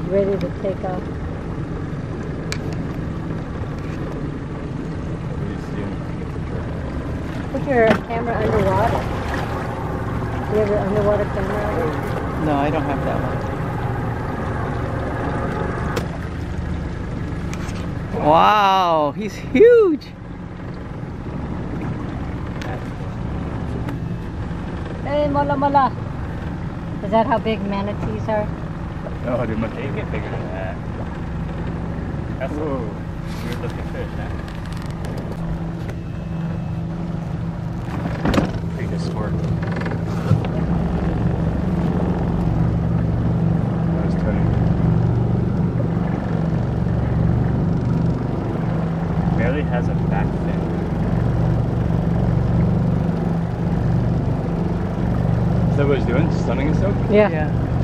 ready to take off. Put your camera underwater. Do you have an underwater camera? No, I don't have that one. Wow, he's huge. Hey, mola mola. Is that how big manatees are? No, dude, they get bigger than that. That's a weird looking fish, huh? Prehistoric. That's Tony. Barely has a back fin. Is that what he's doing? Stunning himself? Yeah. Yeah.